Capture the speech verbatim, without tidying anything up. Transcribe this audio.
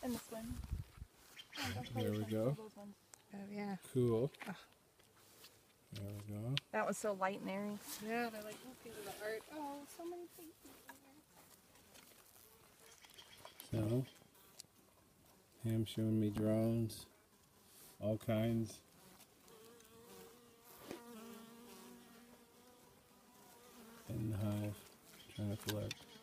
And this one. Oh, that's There we those go. ones, those ones. Oh, yeah. Cool. Oh. There we go. That was so light and airy. Yeah, they're like, look into the art. Oh, so many things in there. So, him showing me drones, all kinds. In the hive, trying to collect.